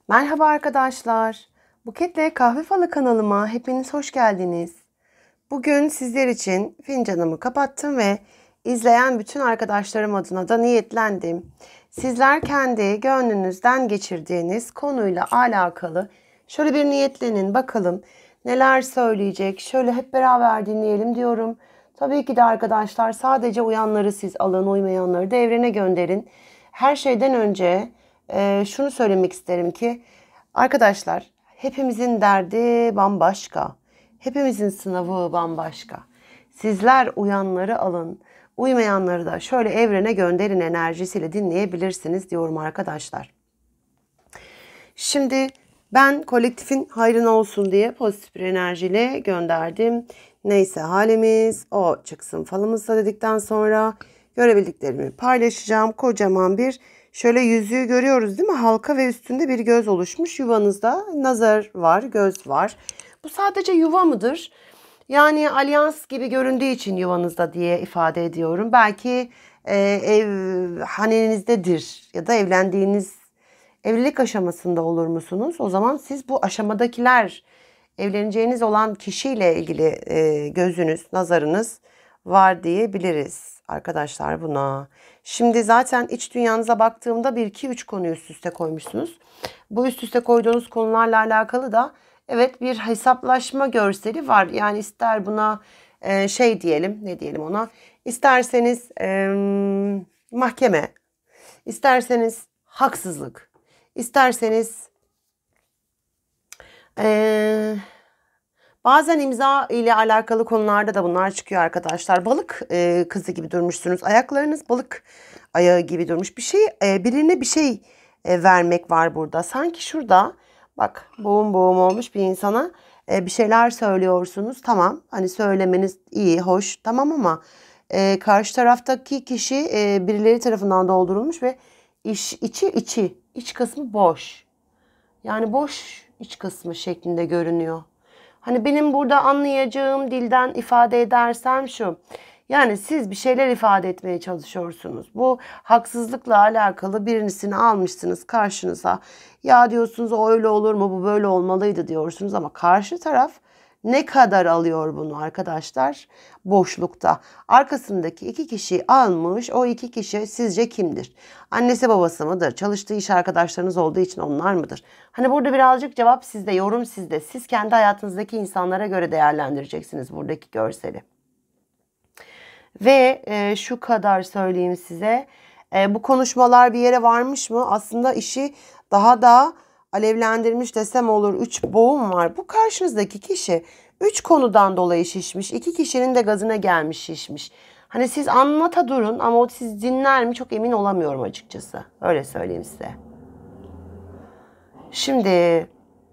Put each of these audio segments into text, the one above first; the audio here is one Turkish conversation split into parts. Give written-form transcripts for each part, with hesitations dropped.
Merhaba arkadaşlar. Buketle Kahve Falı kanalıma hepiniz hoş geldiniz. Bugün sizler için fincanımı kapattım ve izleyen bütün arkadaşlarım adına da niyetlendim. Sizler kendi gönlünüzden geçirdiğiniz konuyla alakalı şöyle bir niyetlenin bakalım neler söyleyecek. Şöyle hep beraber dinleyelim diyorum. Tabii ki de arkadaşlar sadece uyanları siz alın, uymayanları da evrene gönderin. Her şeyden önce şunu söylemek isterim ki arkadaşlar hepimizin derdi bambaşka. Hepimizin sınavı bambaşka. Sizler uyanları alın, uymayanları da şöyle evrene gönderin enerjisiyle dinleyebilirsiniz diyorum arkadaşlar. Şimdi ben kolektifin hayrına olsun diye pozitif bir enerjiyle gönderdim. Neyse halimiz o çıksın falımızda dedikten sonra görebildiklerimi paylaşacağım. Kocaman bir şöyle yüzüğü görüyoruz değil mi? Halka ve üstünde bir göz oluşmuş. Yuvanızda nazar var, göz var. Bu sadece yuva mıdır? Yani alyans gibi göründüğü için yuvanızda diye ifade ediyorum. Belki ev hanenizdedir ya da evlilik aşamasında olur musunuz? O zaman siz bu aşamadakiler evleneceğiniz olan kişiyle ilgili gözünüz, nazarınız var diyebiliriz arkadaşlar buna. Şimdi zaten iç dünyanıza baktığımda 1, 2, 3 konuyu üst üste koymuşsunuz. Bu üst üste koyduğunuz konularla alakalı da evet bir hesaplaşma görseli var. Yani ister buna şey diyelim, ne diyelim ona? İsterseniz mahkeme, isterseniz haksızlık, isterseniz bazen imza ile alakalı konularda da bunlar çıkıyor arkadaşlar. Balık kızı gibi durmuşsunuz. Ayaklarınız balık ayağı gibi durmuş. Bir şey birine bir şey vermek var burada. Sanki şurada bak boğum boğum olmuş bir insana bir şeyler söylüyorsunuz. Tamam hani söylemeniz iyi, hoş tamam ama karşı taraftaki kişi birileri tarafından doldurulmuş ve iç kısmı boş. Yani boş iç kısmı şeklinde görünüyor. Hani benim burada anlayacağım dilden ifade edersem şu. Yani siz bir şeyler ifade etmeye çalışıyorsunuz. Bu haksızlıkla alakalı birisini almışsınız karşınıza. Ya diyorsunuz o öyle olur mu, bu böyle olmalıydı diyorsunuz ama karşı taraf ne kadar alıyor bunu arkadaşlar? Boşlukta. Arkasındaki iki kişi almış. O iki kişi sizce kimdir? Annesi babası mıdır? Çalıştığı iş arkadaşlarınız olduğu için onlar mıdır? Hani burada birazcık cevap sizde, yorum sizde. Siz kendi hayatınızdaki insanlara göre değerlendireceksiniz buradaki görseli. Ve şu kadar söyleyeyim size. Bu konuşmalar bir yere varmış mı? Aslında işi daha da alevlendirmiş desem olur. 3 boğum var. Bu karşınızdaki kişi 3 konudan dolayı şişmiş. 2 kişinin de gazına gelmiş şişmiş. Hani siz anlata durun ama o siz dinler mi çok emin olamıyorum açıkçası. Öyle söyleyeyim size. Şimdi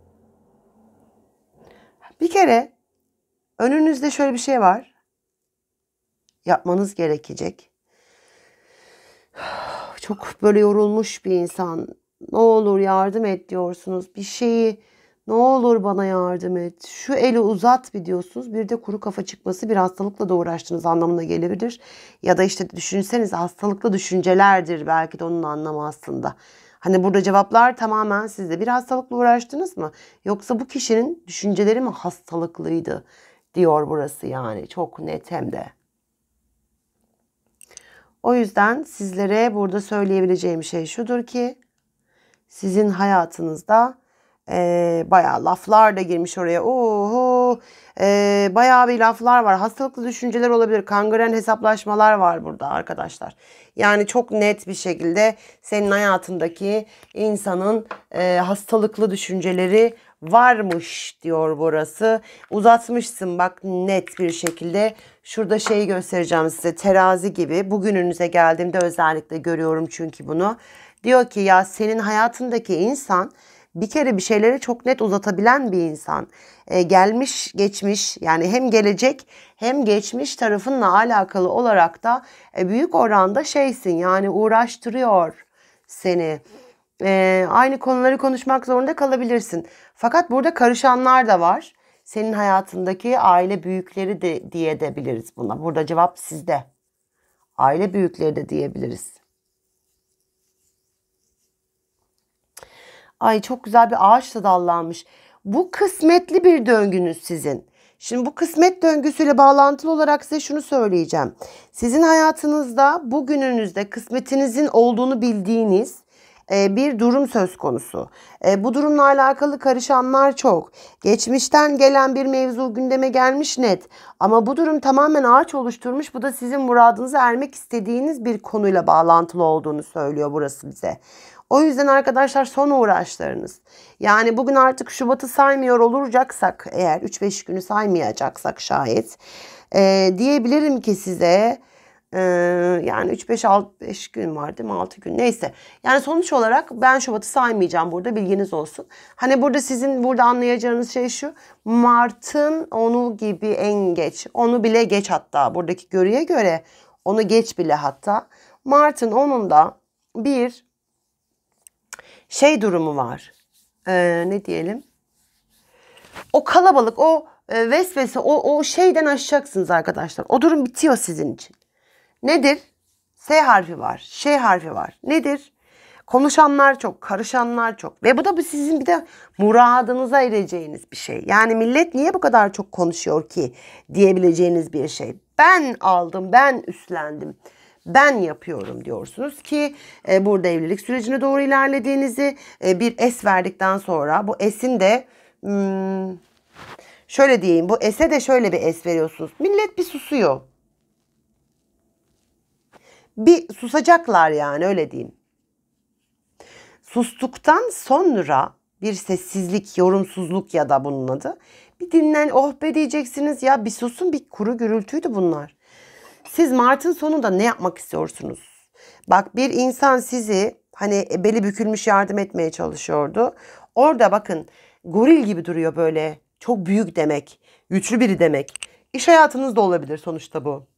bir kere önünüzde şöyle bir şey var. Yapmanız gerekecek. Çok böyle yorulmuş bir insan. Ne olur yardım et diyorsunuz. Bir şeyi ne olur bana yardım et. Şu eli uzat bir diyorsunuz. Bir de kuru kafa çıkması bir hastalıkla da uğraştığınız anlamına gelebilir. Ya da işte düşünseniz hastalıklı düşüncelerdir belki de onun anlamı aslında. Hani burada cevaplar tamamen sizde. Bir hastalıkla uğraştınız mı? Yoksa bu kişinin düşünceleri mi hastalıklıydı diyor burası yani. Çok net hem de. O yüzden sizlere burada söyleyebileceğim şey şudur ki sizin hayatınızda bayağı laflar da girmiş oraya. Oho, bayağı bir laflar var. Hastalıklı düşünceler olabilir. Kangren hesaplaşmalar var burada arkadaşlar. Yani çok net bir şekilde senin hayatındaki insanın hastalıklı düşünceleri varmış diyor burası. Uzatmışsın bak net bir şekilde. Şurada şeyi göstereceğim size terazi gibi. Bugününüze geldiğimde özellikle görüyorum çünkü bunu. Diyor ki ya senin hayatındaki insan bir kere bir şeyleri çok net uzatabilen bir insan. Gelmiş geçmiş yani hem gelecek hem geçmiş tarafınla alakalı olarak da büyük oranda şeysin yani uğraştırıyor seni. Aynı konuları konuşmak zorunda kalabilirsin. Fakat burada karışanlar da var. Senin hayatındaki aile büyükleri de diyebiliriz buna. Burada cevap sizde. Aile büyükleri de diyebiliriz. Ay çok güzel bir ağaç da dallanmış. Bu kısmetli bir döngünüz sizin. Şimdi bu kısmet döngüsüyle bağlantılı olarak size şunu söyleyeceğim. Sizin hayatınızda bugününüzde kısmetinizin olduğunu bildiğiniz bir durum söz konusu. Bu durumla alakalı karışanlar çok. Geçmişten gelen bir mevzu gündeme gelmiş net. Ama bu durum tamamen ağaç oluşturmuş. Bu da sizin muradınıza ermek istediğiniz bir konuyla bağlantılı olduğunu söylüyor burası bize. O yüzden arkadaşlar son uğraşlarınız. Yani bugün artık Şubat'ı saymıyor olacaksak eğer 3-5 günü saymayacaksak şayet diyebilirim ki size yani 3-5 gün var değil mi? 6 gün neyse. Yani sonuç olarak ben Şubat'ı saymayacağım burada, bilginiz olsun. Hani burada sizin burada anlayacağınız şey şu. Mart'ın onu gibi en geç. Onu bile geç hatta. Buradaki görüye göre onu geç bile hatta. Mart'ın 10'unda bir şey durumu var. Ne diyelim? O kalabalık, o vesvese, o şeyden aşacaksınız arkadaşlar. O durum bitiyor sizin için. Nedir? S harfi var. Ş harfi var. Nedir? Konuşanlar çok, karışanlar çok. Ve bu da sizin bir de muradınıza ereceğiniz bir şey. Yani millet niye bu kadar çok konuşuyor ki diyebileceğiniz bir şey. Ben aldım, ben üstlendim, ben yapıyorum diyorsunuz ki burada evlilik sürecine doğru ilerlediğinizi bir es verdikten sonra bu esin de şöyle diyeyim, bu ese de şöyle bir es veriyorsunuz. Millet bir susuyor. Bir susacaklar yani, öyle diyeyim. Sustuktan sonra bir sessizlik, yorumsuzluk ya da bunun adı. Bir dinlen, oh be diyeceksiniz ya, bir susun, bir kuru gürültüydü bunlar. Siz Mart'ın sonunda ne yapmak istiyorsunuz? Bak, bir insan sizi hani beli bükülmüş yardım etmeye çalışıyordu. Orada bakın goril gibi duruyor böyle. Çok büyük demek. Güçlü biri demek. İş hayatınızda olabilir sonuçta bu.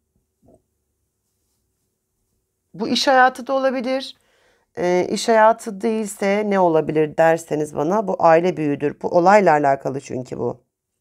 Bu iş hayatı da olabilir. İş hayatı değilse ne olabilir derseniz bana, bu aile büyüğüdür. Bu olayla alakalı çünkü bu.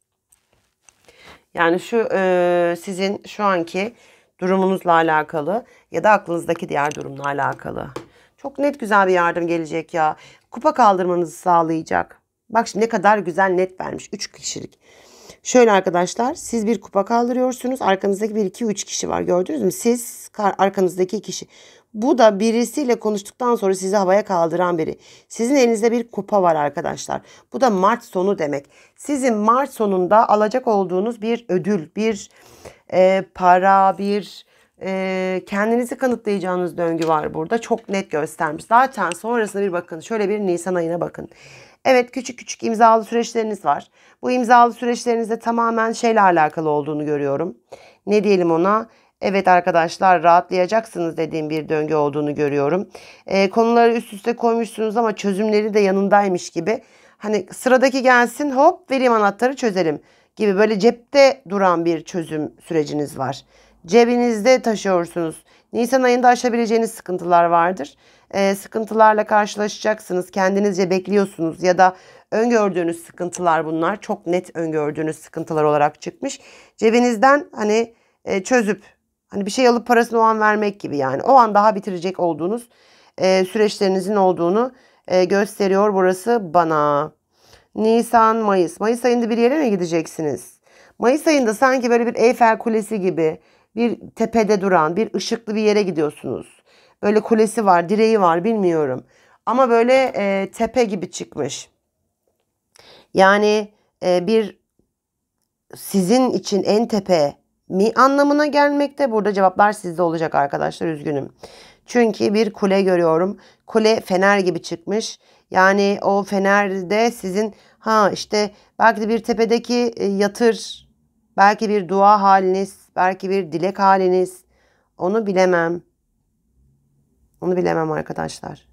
Yani şu sizin şu anki durumunuzla alakalı ya da aklınızdaki diğer durumla alakalı. Çok net güzel bir yardım gelecek ya. Kupa kaldırmanızı sağlayacak. Bak şimdi ne kadar güzel net vermiş. 3 kişilik. Şöyle arkadaşlar, siz bir kupa kaldırıyorsunuz. Arkanızdaki 1, 2, 3 kişi var. Gördünüz mü? Siz arkanızdaki kişi. Bu da birisiyle konuştuktan sonra sizi havaya kaldıran biri. Sizin elinizde bir kupa var arkadaşlar. Bu da Mart sonu demek. Sizin Mart sonunda alacak olduğunuz bir ödül, bir para, bir kendinizi kanıtlayacağınız döngü var burada. Çok net göstermiş. Zaten sonrasında bir bakın. Şöyle bir Nisan ayına bakın. Evet, küçük küçük imzalı süreçleriniz var. Bu imzalı süreçlerinizde tamamen şeyle alakalı olduğunu görüyorum. Ne diyelim ona? Evet arkadaşlar, rahatlayacaksınız dediğim bir döngü olduğunu görüyorum. Konuları üst üste koymuşsunuz ama çözümleri de yanındaymış gibi. Hani sıradaki gelsin, hop vereyim anahtarı çözelim gibi, böyle cepte duran bir çözüm süreciniz var. Cebinizde taşıyorsunuz. Nisan ayında aşabileceğiniz sıkıntılar vardır. Sıkıntılarla karşılaşacaksınız. Kendinizce bekliyorsunuz ya da öngördüğünüz sıkıntılar bunlar. Çok net öngördüğünüz sıkıntılar olarak çıkmış. Cebinizden hani çözüp hani bir şey alıp parasını o an vermek gibi, yani o an daha bitirecek olduğunuz süreçlerinizin olduğunu gösteriyor burası bana. Nisan, Mayıs. Mayıs ayında bir yere mi gideceksiniz? Mayıs ayında sanki böyle bir Eyfel Kulesi gibi bir tepede duran bir ışıklı bir yere gidiyorsunuz. Böyle kulesi var, direği var, bilmiyorum. Ama böyle tepe gibi çıkmış. Yani bir sizin için en tepe mi anlamına gelmekte. Burada cevaplar sizde olacak arkadaşlar, üzgünüm. Çünkü bir kule görüyorum. Kule fener gibi çıkmış. Yani o fenerde sizin işte belki de bir tepedeki yatır, belki bir dua haliniz, belki bir dilek haliniz. Onu bilemem. Onu bilemem arkadaşlar.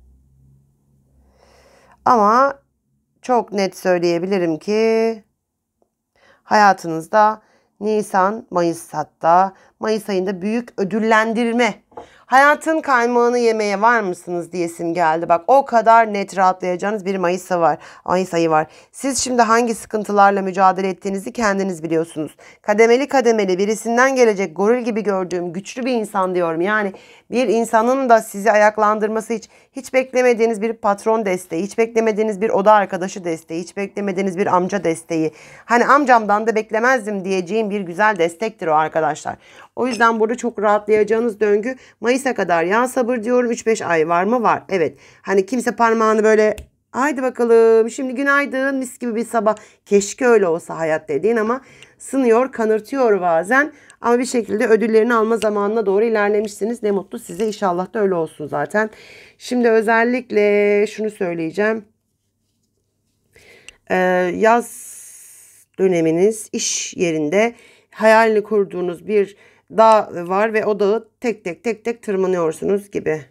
Ama çok net söyleyebilirim ki hayatınızda Nisan, Mayıs, hatta Mayıs ayında büyük ödüllendirme. Hayatın kaymağını yemeye var mısınız diyesim geldi. Bak, o kadar net rahatlayacağınız bir Mayıs ayı var. Mayıs ayı var. Siz şimdi hangi sıkıntılarla mücadele ettiğinizi kendiniz biliyorsunuz. Kademeli kademeli birisinden gelecek goril gibi gördüğüm güçlü bir insan diyorum. Yani bir insanın da sizi ayaklandırması hiç beklemediğiniz bir patron desteği, hiç beklemediğiniz bir oda arkadaşı desteği, hiç beklemediğiniz bir amca desteği. Hani amcamdan da beklemezdim diyeceğim bir güzel destektir o arkadaşlar. O yüzden burada çok rahatlayacağınız döngü Mayıs'a kadar. Ya sabır diyorum, 3-5 ay var mı? Var. Evet. Hani kimse parmağını böyle haydi bakalım şimdi günaydın mis gibi bir sabah. Keşke öyle olsa hayat dediğin ama sınıyor, kanırtıyor bazen. Ama bir şekilde ödüllerini alma zamanına doğru ilerlemişsiniz. Ne mutlu size, inşallah da öyle olsun zaten. Şimdi özellikle şunu söyleyeceğim. Yaz döneminiz, iş yerinde hayalini kurduğunuz bir dağ var ve o dağı tek tek tırmanıyorsunuz gibi.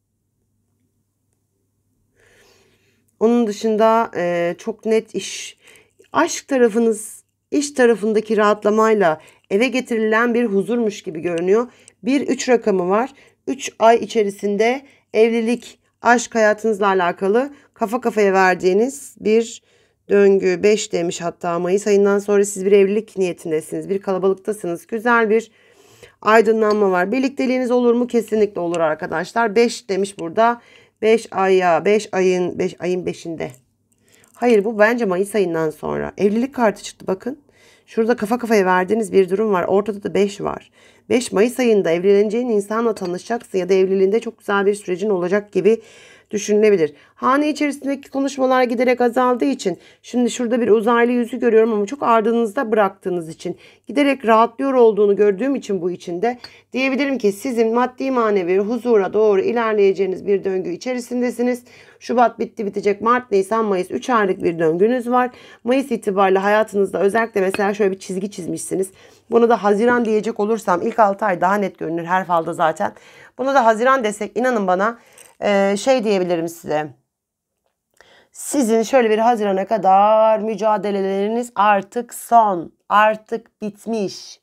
Onun dışında çok net aşk tarafınız, iş tarafındaki rahatlamayla eve getirilen bir huzurmuş gibi görünüyor. Bir 3 rakamı var. 3 ay içerisinde evlilik, aşk hayatınızla alakalı kafa kafaya verdiğiniz bir döngü. 5 demiş hatta, Mayıs ayından sonra siz bir evlilik niyetindesiniz. Bir kalabalıktasınız. Güzel bir aydınlanma var. Birlikteliğiniz olur mu? Kesinlikle olur arkadaşlar. 5 demiş burada. 5 aya, 5 ayın 5'inde. Hayır, bu bence Mayıs ayından sonra. Evlilik kartı çıktı bakın. Şurada kafa kafaya verdiğiniz bir durum var. Ortada da 5 var. 5 Mayıs ayında evleneceğin insanla tanışacaksın ya da evliliğinde çok güzel bir sürecin olacak gibi düşünülebilir. Hane içerisindeki konuşmalar giderek azaldığı için şimdi şurada bir uzaylı yüzü görüyorum ama çok ardınızda bıraktığınız için giderek rahatlıyor olduğunu gördüğüm için bu içinde diyebilirim ki sizin maddi manevi huzura doğru ilerleyeceğiniz bir döngü içerisindesiniz. Şubat bitti bitecek, Mart, Nisan, Mayıs 3 aylık bir döngünüz var. Mayıs itibariyle hayatınızda özellikle mesela şöyle bir çizgi çizmişsiniz. Bunu da Haziran diyecek olursam ilk 6 ay daha net görünür her falda zaten. Bunu da Haziran desek inanın bana şey diyebilirim size. Sizin şöyle bir Haziran'a kadar mücadeleleriniz artık son. Artık bitmiş.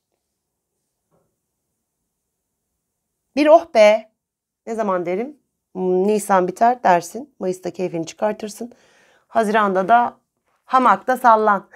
Bir oh be. Ne zaman derim? Nisan biter dersin. Mayıs'ta keyfini çıkartırsın. Haziran'da da hamakta sallan.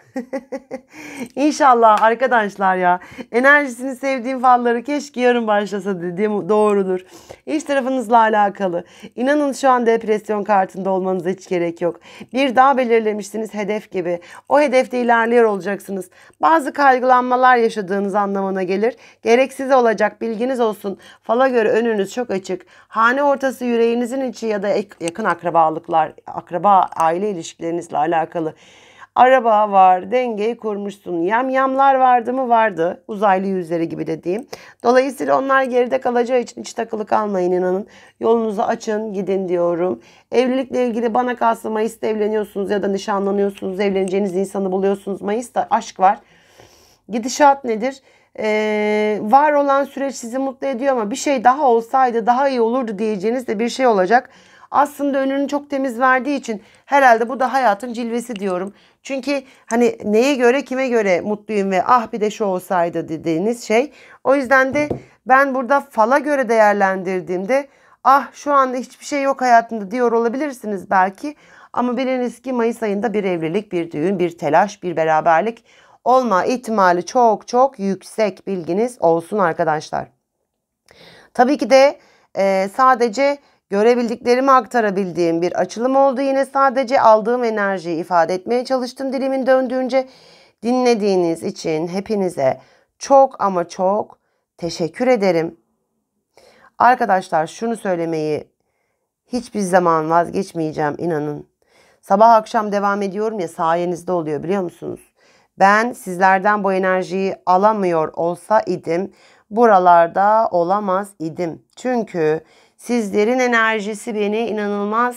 İnşallah arkadaşlar ya. Enerjisini sevdiğim falları keşke yarın başlasa dediğim doğrudur. İş tarafınızla alakalı. İnanın şu an depresyon kartında olmanıza hiç gerek yok. Bir dağ belirlemişsiniz hedef gibi. O hedefte ilerliyor olacaksınız. Bazı kaygılanmalar yaşadığınız anlamına gelir. Gereksiz olacak, bilginiz olsun. Fala göre önünüz çok açık. Hane ortası yüreğinizin içi ya da yakın akrabalıklar, akraba aile ilişkilerinizle alakalı. Araba var, dengeyi kurmuşsun. Yamyamlar vardı mı? Vardı. Uzaylı yüzleri gibi dediğim. Dolayısıyla onlar geride kalacağı için hiç takılı kalmayın, inanın. Yolunuzu açın, gidin diyorum. Evlilikle ilgili bana kalsa Mayıs'ta evleniyorsunuz ya da nişanlanıyorsunuz. Evleneceğiniz insanı buluyorsunuz. Mayıs'ta aşk var. Gidişat nedir? Var olan süreç sizi mutlu ediyor ama bir şey daha olsaydı daha iyi olurdu diyeceğiniz de bir şey olacak. Aslında önünü çok temiz verdiği için herhalde bu da hayatın cilvesi diyorum. Çünkü hani neye göre kime göre mutluyum ve ah bir de şu olsaydı dediğiniz şey. O yüzden de ben burada fala göre değerlendirdiğimde ah şu anda hiçbir şey yok hayatımda diyor olabilirsiniz belki. Ama biliniz ki Mayıs ayında bir evlilik, bir düğün, bir telaş, bir beraberlik olma ihtimali çok çok yüksek, bilginiz olsun arkadaşlar. Tabii ki de sadece görebildiklerimi aktarabildiğim bir açılım oldu. Yine sadece aldığım enerjiyi ifade etmeye çalıştım dilimin döndüğünce. Dinlediğiniz için hepinize çok ama çok teşekkür ederim. Arkadaşlar şunu söylemeyi hiçbir zaman vazgeçmeyeceğim, inanın. Sabah akşam devam ediyorum ya, sayenizde oluyor biliyor musunuz? Ben sizlerden bu enerjiyi alamıyor olsa idim, buralarda olamaz idim. Çünkü sizlerin enerjisi beni inanılmaz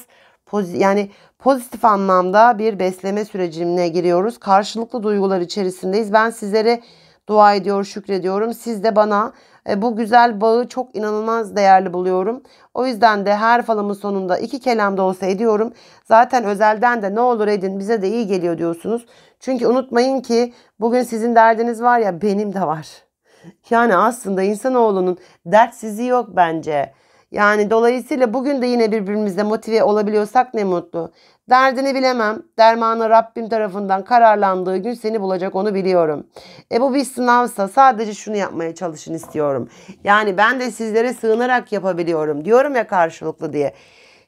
pozitif anlamda bir besleme sürecine giriyoruz. Karşılıklı duygular içerisindeyiz. Ben sizlere dua ediyor, şükrediyorum. Siz de bana bu güzel bağı çok inanılmaz değerli buluyorum. O yüzden de her falımın sonunda 2 kelam da olsa ediyorum. Zaten özelden de ne olur edin bize de iyi geliyor diyorsunuz. Çünkü unutmayın ki bugün sizin derdiniz var ya, benim de var. Yani aslında insanoğlunun dertsizliği yok bence. Yani dolayısıyla bugün de yine birbirimizle motive olabiliyorsak ne mutlu. Derdini bilemem. Dermanı Rabbim tarafından kararlandığı gün seni bulacak, onu biliyorum. Bu bir sınavsa sadece şunu yapmaya çalışın istiyorum. Yani ben de sizlere sığınarak yapabiliyorum. Diyorum ya karşılıklı diye.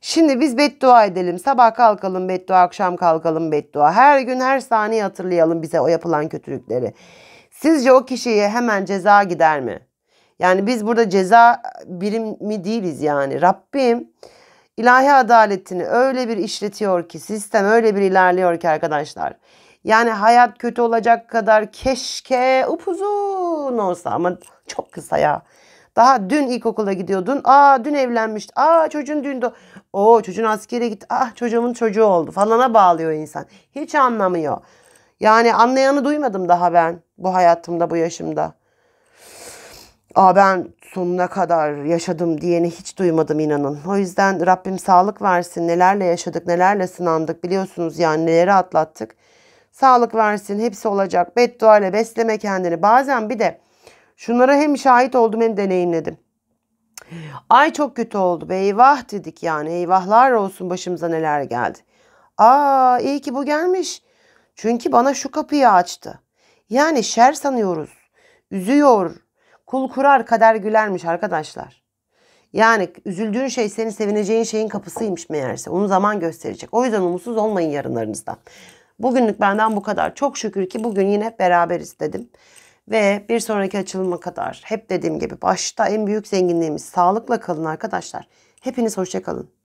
Şimdi biz beddua edelim. Sabah kalkalım beddua, akşam kalkalım beddua. Her gün her saniye hatırlayalım bize o yapılan kötülükleri. Sizce o kişiye hemen ceza gider mi? Yani biz burada ceza birimi değiliz yani. Rabbim ilahi adaletini öyle bir işletiyor ki, sistem öyle bir ilerliyor ki arkadaşlar. Yani hayat kötü olacak kadar keşke upuzun olsa ama çok kısa ya. Daha dün ilkokula gidiyordun. Aa dün evlenmişti. Aa çocuğun dün de. O çocuğun askere gitti. Ah çocuğumun çocuğu oldu falana bağlıyor insan. Hiç anlamıyor. Yani anlayanı duymadım daha ben bu hayatımda bu yaşımda. Aa ben sonuna kadar yaşadım diyeni hiç duymadım inanın. O yüzden Rabbim sağlık versin. Nelerle yaşadık, nelerle sınandık biliyorsunuz yani neleri atlattık. Sağlık versin, hepsi olacak. Beddua ile besleme kendini. Bazen bir de şunlara hem şahit oldum hem deneyimledim. Ay çok kötü oldu be eyvah dedik yani. Eyvahlar olsun başımıza neler geldi. Aa iyi ki bu gelmiş. Çünkü bana şu kapıyı açtı. Yani şer sanıyoruz. Üzüyor. Kul kurar kader gülermiş arkadaşlar. Yani üzüldüğün şey senin sevineceğin şeyin kapısıymış meğerse. Onu zaman gösterecek. O yüzden umutsuz olmayın yarınlarınızdan. Bugünlük benden bu kadar. Çok şükür ki bugün yine hep beraberiz dedim. Ve bir sonraki açılıma kadar hep dediğim gibi başta en büyük zenginliğimiz sağlıkla kalın arkadaşlar. Hepiniz hoşça kalın.